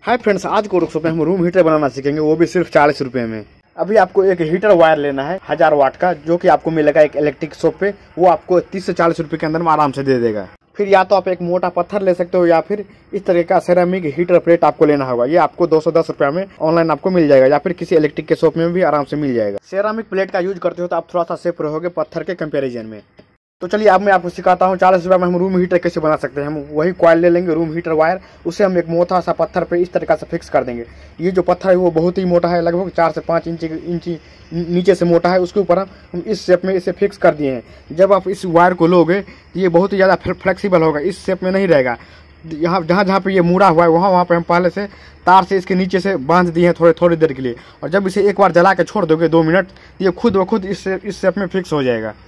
Hi friends, आज को workshop में हम रूम हीटर बनाना सीखेंगे, वो भी सिर्फ 40 रुपए में। अभी आपको एक हीटर वायर लेना है 1000 वाट का, जो कि आपको मिलेगा एक इलेक्ट्रिक शॉप पे। वो आपको 30 से 40 रुपए के अंदर में आराम से दे देगा। फिर या तो आप एक मोटा पत्थर ले सकते हो या फिर इस तरह का सेरामिक हीटर प्लेट आपको लेना होगा। ये आपको 210 रुपये में ऑनलाइन आपको मिल जाएगा या फिर किसी इलेक्ट्रिक के शॉप में भी आराम से मिल जाएगा। सेरामिक प्लेट का यूज करते हो तो आप थोड़ा सा सेफ रहोगे पत्थर के कंपेरिजन में। तो चलिए अब मैं आपको सिखाता हूँ 40 रुपये में हम रूम हीटर कैसे बना सकते हैं। हम वही कॉइल ले लेंगे, रूम हीटर वायर, उसे हम एक मोटा सा पत्थर पे इस तरीका से फिक्स कर देंगे। ये जो पत्थर है वो बहुत ही मोटा है, लगभग 4 से 5 इंची नीचे से मोटा है। उसके ऊपर हम इस शेप में इसे फिक्स कर दिए हैं। जब आप इस वायर को लोगे तो ये बहुत ही ज़्यादा फ्लेक्सिबल होगा, इस शेप में नहीं रहेगा। यहाँ जहाँ पे ये मुड़ा हुआ है वहाँ पे हम पहले से तार से इसके नीचे से बांध दिए हैं थोड़ी देर के लिए। और जब इसे एक बार जला के छोड़ दोगे 2 मिनट, ये खुद ब खुद इस शेप में फिक्स हो जाएगा।